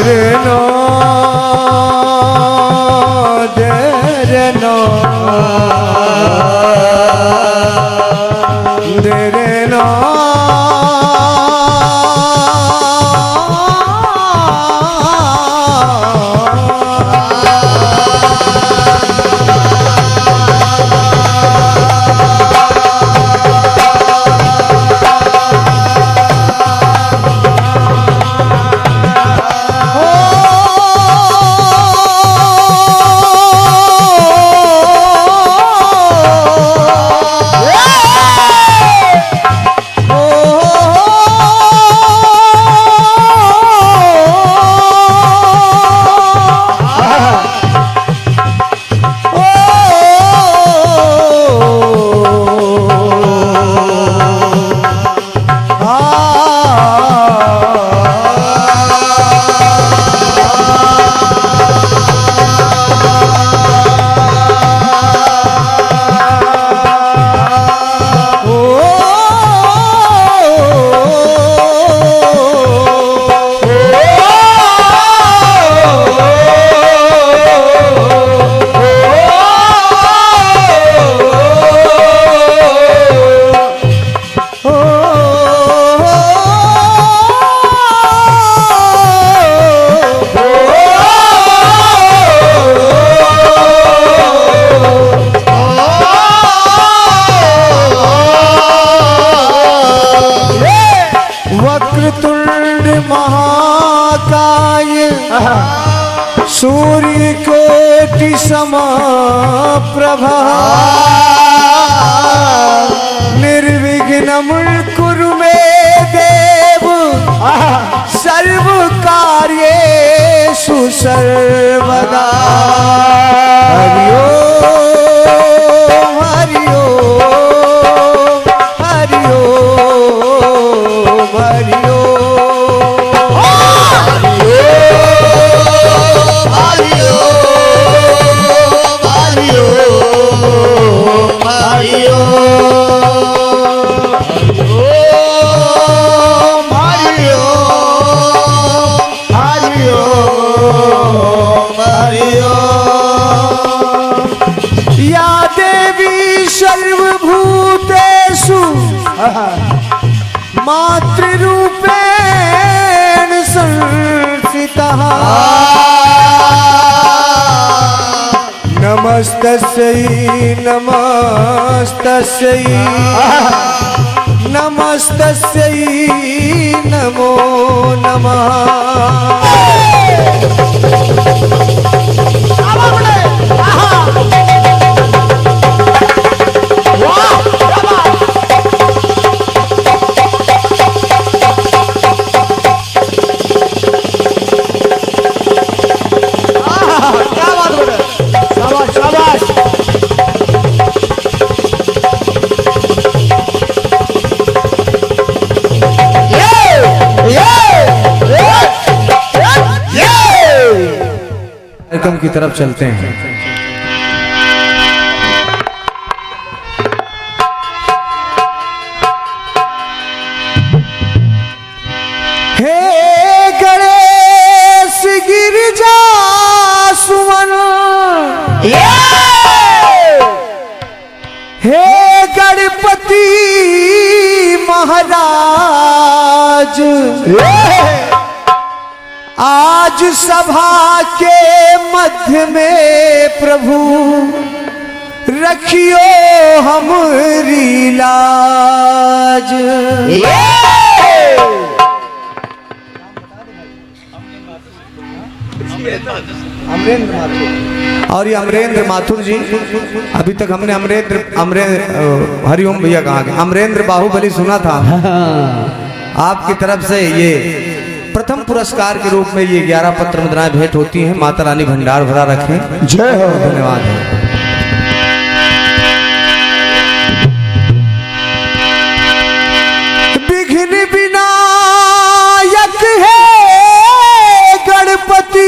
सूर्य कोटि समप्रभा निर्विघ्नं कुरु मे देव सर्व कार्येषु सर्वदा। हरि ओम हरि ओम हरि ओम हरि ओम। सर्वभूतेषु मातृरूपेण संस्थितः नमस्तस्यै नमस्तस्यै नमस्तस्यै नमो नमः। कार्यक्रम की तरफ चलते हैं। हे गणेश गिरिजा सुमन हे गणपति महाराज आज सभा के मध्य में प्रभु रखियो हमरी लाज। और ये अमरेंद्र माथुर जी, अभी तक हमने हरिओम भैया कहा अमरेंद्र बाहुबली सुना था। आपकी तरफ से ये प्रथम पुरस्कार के रूप में ये 11 पत्र मुद्राएं भेंट होती हैं। माता रानी भंडार भरा रखें। जय हो। धन्यवाद। विघ्न विनायक है गणपति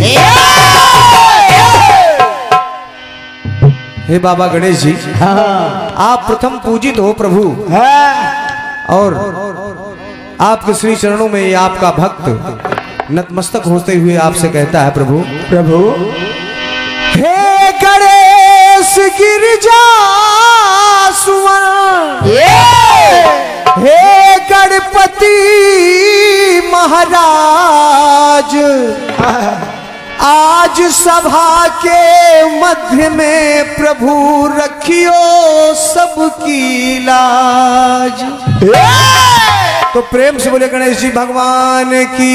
हे बाबा गणेश जी, आप प्रथम पूजित हो प्रभु। और आपके श्री चरणों में ये आपका भक्त नतमस्तक होते हुए आपसे कहता है प्रभु प्रभु हे गणेश गिरिजा सुवन हे गणपति महाराज आज सभा के मध्य में प्रभु रखियो सबकी लाज। तो प्रेम से बोले गणेश जी भगवान की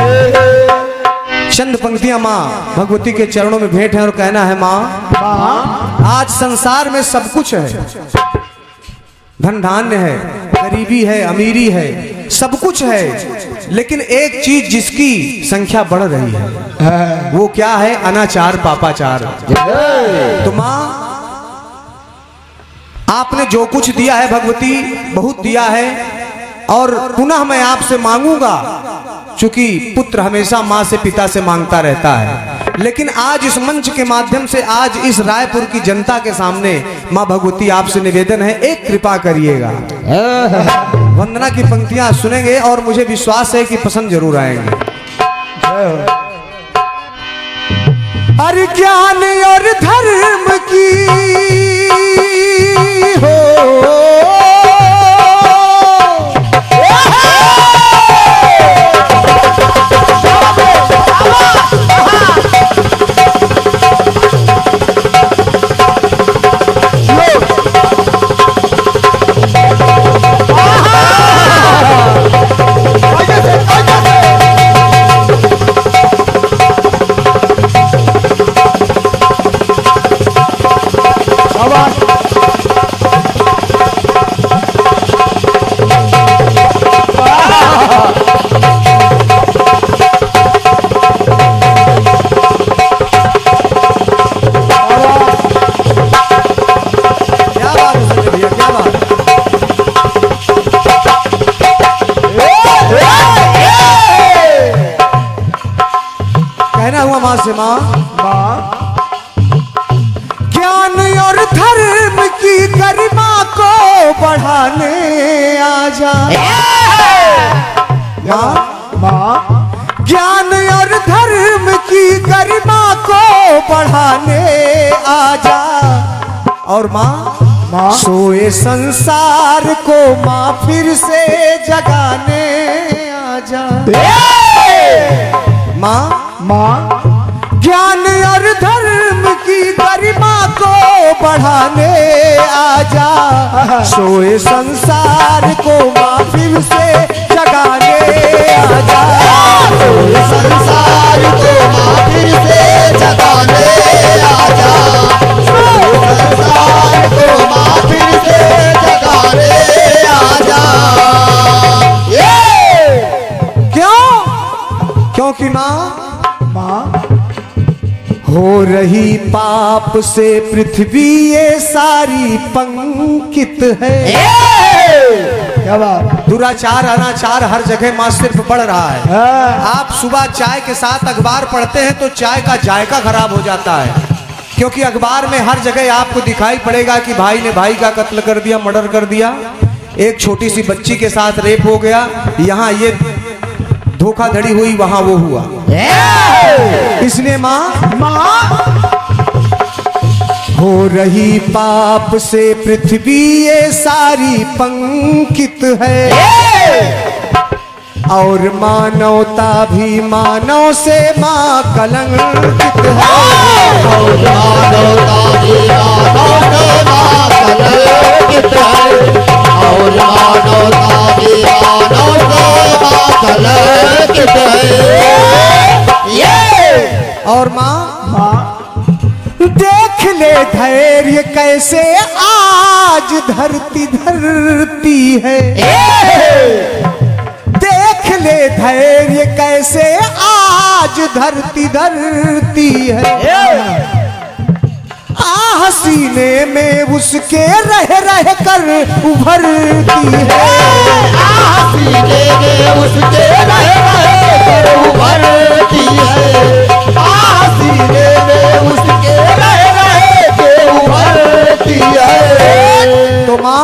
चंद पंक्तियां माँ भगवती के चरणों में भेंट है और कहना है माँ आज संसार में सब कुछ है, धन धान्य है, गरीबी है, अमीरी है, सब कुछ है, लेकिन एक चीज जिसकी संख्या बढ़ रही है वो क्या है? अनाचार पापाचार। तो माँ आपने जो कुछ दिया है भगवती बहुत दिया है और पुनः मैं आपसे मांगूंगा, क्योंकि पुत्र हमेशा माँ से पिता से मांगता रहता है, लेकिन आज इस मंच के माध्यम से आज इस रायपुर की जनता के सामने माँ भगवती आपसे निवेदन है एक कृपा करिएगा। वंदना की पंक्तियां सुनेंगे और मुझे विश्वास है कि पसंद जरूर आएंगे। अरे ज्ञान और धर्म की हो से माँ ज्ञान और धर्म की गरिमा को बढ़ाने आजा। माँ ज्ञान और धर्म की गरिमा को बढ़ाने आजा और माँ सोए संसार को माँ फिर से जगाने आजा। माँ ज्ञान और धर्म की गरिमा को बढ़ाने आजा, सोए संसार को माँ फिर से जगाने आजा। सोए संसार को माँ फिर से जगाने आजा, सोए संसार को माँ फिर से जगाने आजा। क्यों? क्योंकि माँ हो रही पाप से पृथ्वी ये सारी पंकित है। क्या बात? दुराचार अनाचार हर जगह माँ सिर्फ बढ़ रहा है। आप सुबह चाय के साथ अखबार पढ़ते हैं तो चाय का जायका खराब हो जाता है, क्योंकि अखबार में हर जगह आपको दिखाई पड़ेगा कि भाई ने भाई का कत्ल कर दिया, मर्डर कर दिया, एक छोटी सी बच्ची के साथ रेप हो गया, यहाँ ये धोखाधड़ी हुई, वहां वो हुआ। इसलिए माँ हो रही पाप से पृथ्वी ये सारी पंकित है और मानवता भी मानव से माँ कलंकित है। और मानवता भी मानव से माँ कलंकित है। और मानवता भी मानव से माँ कलंकित है। और माँ देख ले धैर्य कैसे आज धरती धरती है। देख ले धैर्य कैसे आज धरती धरती है। सीने में उसके रह रह कर उभरती है। सीने में उसके रह रह कर उभरती है। सीने में उसके रह रह के उभरती है। तो माँ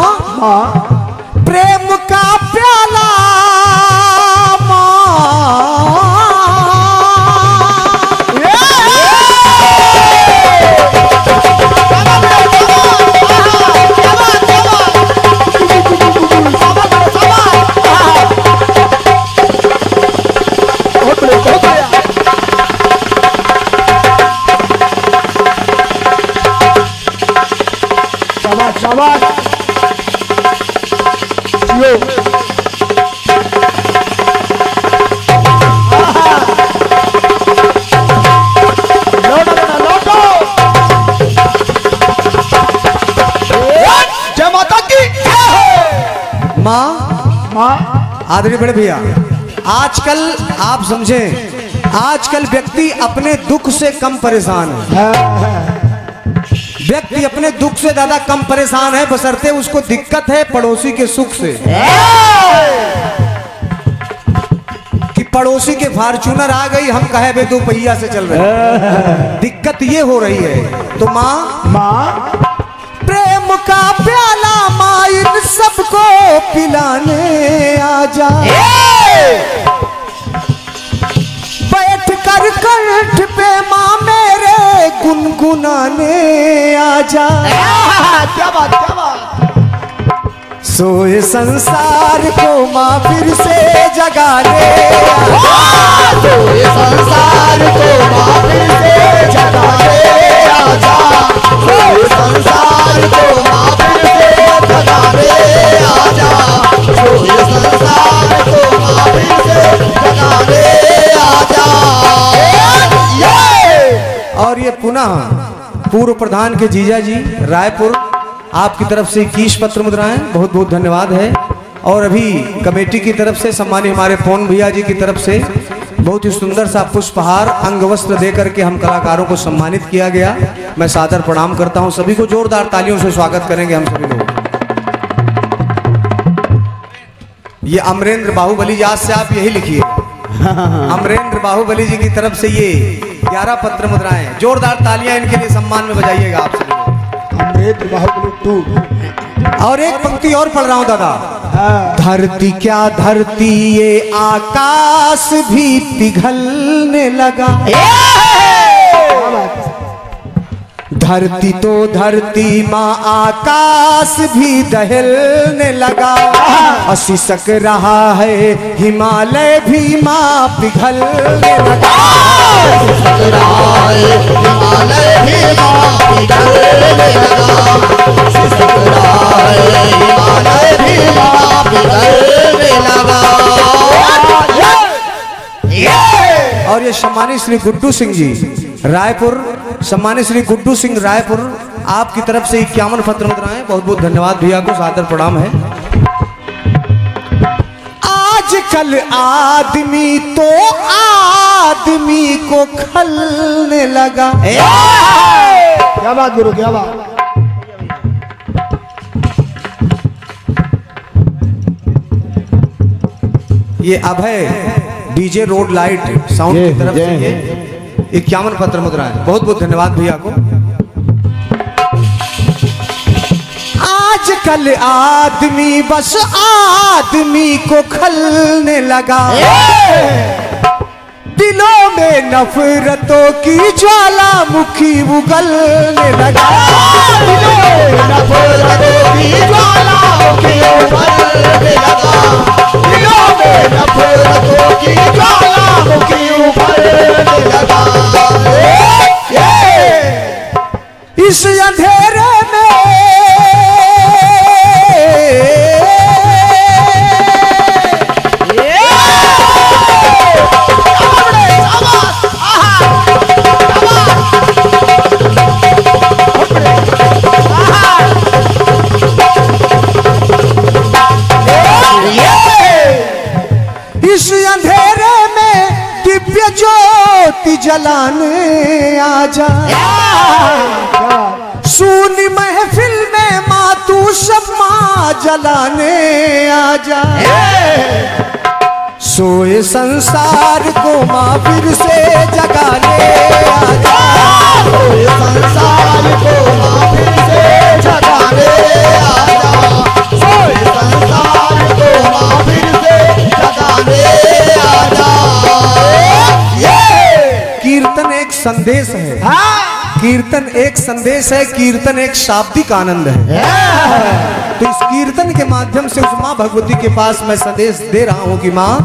प्रेम का प्याला माँ शाबाश यो लौटो लौटो जय माता की माँ माँ आदरणीय बड़े भैया, आजकल आप समझें, आजकल व्यक्ति अपने दुख से कम परेशान है। व्यक्ति अपने दुख से ज्यादा कम परेशान है, बशर्ते उसको दिक्कत है पड़ोसी के सुख से। कि पड़ोसी के फॉर्च्यूनर आ गई, हम कहे बे 2 पहिया से चल रहे। दिक्कत ये हो रही है। तो माँ माँ प्रेम का प्याला माँ इन सबको पिलाने आ जा। बैठ कर कंठ पे माँ मेरे गुनगुनाने आ जा। क्या बात क्या बात। सोए संसार को माँ फिर से जगाने आ जा। सोए संसार को माँ फिर से जगाने आ जा। सोए संसार को माँ फिर से जगाने आ जा। सोए संसार को माँ फिर से जगाने आ जा। और ये पुनः पूर्व प्रधान के जीजा जी रायपुर, आपकी तरफ से 21 पत्र मुद्राएं, बहुत बहुत धन्यवाद है। और अभी कमेटी की तरफ से सम्मानित हमारे पवन भैया जी की तरफ से बहुत ही सुंदर सा पुष्पहार अंग वस्त्र देकर के हम कलाकारों को सम्मानित किया गया। मैं सादर प्रणाम करता हूं सभी को, जोरदार तालियों से स्वागत करेंगे हम सभी लोग। ये अमरेंद्र बाहुबली याद से आप यही लिखिए, अमरेंद्र बाहुबली जी की तरफ से ये 11 पत्र मुद्राएं, जोरदार तालियां इनके लिए सम्मान में बजाइएगा आप सभी लोग। अमृत बाहुबली 2। और एक पंक्ति और पढ़ रहा हूं दादा। हाँ। धरती क्या धरती ये आकाश भी पिघलने लगा। क्या बात। धरती तो धरती माँ आकाश भी दहलने लगा। असिसक रहा है हिमालय भी माँ पिघलने लगा। सिसक रहा है हिमालय भी माँ पिघलने लगा। सिसक रहा है हिमालय भी माँ पिघलने लगा। और ये सम्मानित श्री गुड्डू सिंह जी रायपुर, सम्मानित श्री गुड्डू सिंह रायपुर, आपकी तरफ से 51 पत्र मुद्राएं, बहुत बहुत धन्यवाद भैया को, सादर प्रणाम है। आजकल आदमी तो आदमी को खलने लगा। क्या बात गुरु क्या बात। ये Abhay DJ road light sound की तरफ से ये 51 पत्र मुद्राएं, बहुत बहुत धन्यवाद भैया को। आजकल आदमी बस आदमी को खलने लगा। दिलों में नफरतों की ज्वालामुखी उगलने लगा। दिलों में नफरतों की ज्वालामुखी उगलने लगा। दिलों में नफरतों की ज्वालामुखी उगलने लगा। इस अंधेरे में इस अंधेरे में दिव्य ज्योति जलाने आ जा। सुनी महफिल में मातू शम्मा जलाने आ जा। सोए संसार को माँ फिर से जगाने आ जा। सोए संसार को माँ फिर से जगाने आ जा। सोए संसार को माँ फिर से जगाने आ जा। कीर्तन एक संदेश है। कीर्तन एक संदेश है, कीर्तन एक शाब्दिक आनंद है। तो इस कीर्तन के माध्यम से उस माँ भगवती के पास मैं संदेश दे रहा हूँ कि माँ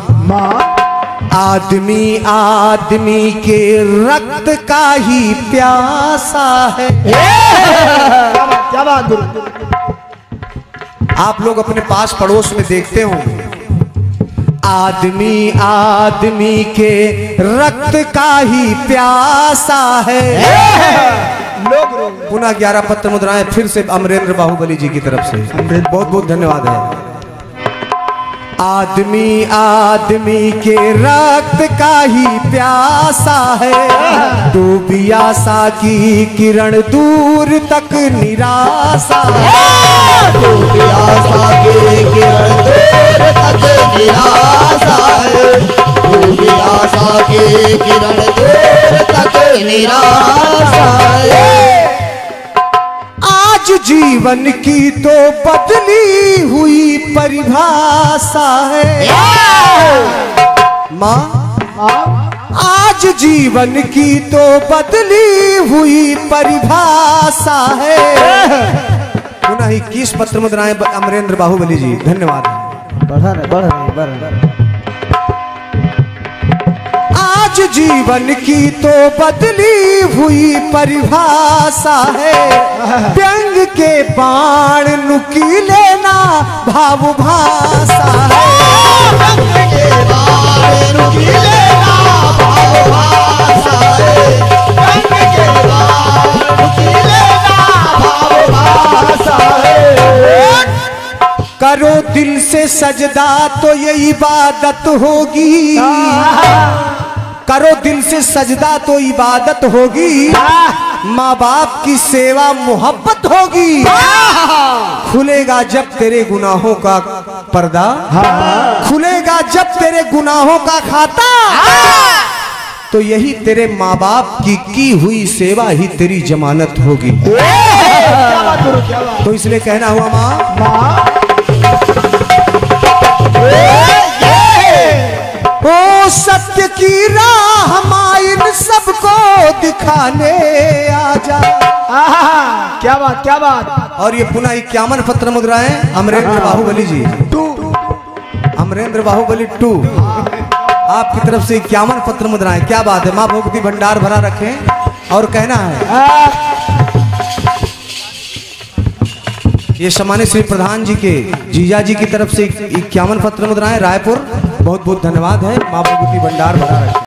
आदमी आदमी के रक्त का ही प्यासा है। क्या बात गुरु। आप लोग अपने पास पड़ोस में देखते हो, आदमी आदमी के रक्त का ही प्यासा है। पुनः 11 पत्र मुद्राएं फिर से अमरेंद्र बाहुबली जी की तरफ से, बहुत बहुत धन्यवाद है। आदमी आदमी के रक्त का ही प्यासा है, डूबी आशा की किरण दूर तक निराशा है। डूबी आशा की किरण दूर तक निराशा है। डूबी आशा की किरण दूर तक निराशा है। आज जीवन की तो बदली हुई परिभाषा है। माँ, आज जीवन की तो बदली हुई परिभाषा है। पुनः 21 पत्र मुद्राएं अमरेंद्र बाहुबली जी, धन्यवाद। आज जीवन की तो बदली हुई परिभाषा है, व्यंग के बाण नुकीले ना भाव भाषा है। व्यंग के बाण नुकीले ना भाव भाषा है। व्यंग के बाण नुकीले ना भाव भाषा है। करो दिल से सजदा तो ये इबादत होगी, करो दिल से सजदा तो इबादत होगी, माँ बाप की सेवा मोहब्बत होगी। खुलेगा जब तेरे गुनाहों का पर्दा, खुलेगा जब तेरे गुनाहों का खाता, तो यही तेरे माँ बाप की हुई सेवा ही तेरी जमानत होगी। तो इसलिए कहना हुआ माँ, ओ सत्य की राह माइन सबको दिखाने आजा। क्या बात, क्या बात। और ये पुनः 51 पत्र मुद्राएं अमरेंद्र बाहुबली जी, अमरेंद्र बाहुबली 2 आपकी तरफ से 51 पत्र मुद्राएं। क्या बात है, माँ भगवती भंडार भरा रखें। और कहना है, ये सम्मानित श्री प्रधान जी के जीजा जी की तरफ से 51 पत्र मुद्राएं रायपुर, बहुत बहुत धन्यवाद है। माँ भगवती भंडार भरा रखें।